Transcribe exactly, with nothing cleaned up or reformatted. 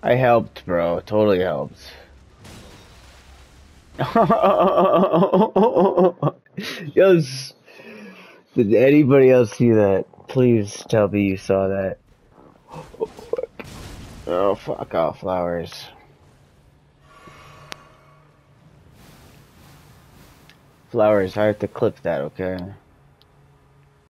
I helped, bro. Totally helped. Yes. Did anybody else see that? Please tell me you saw that. Oh, fuck. Oh, fuck off, flowers. Flowers, I have to clip that, okay?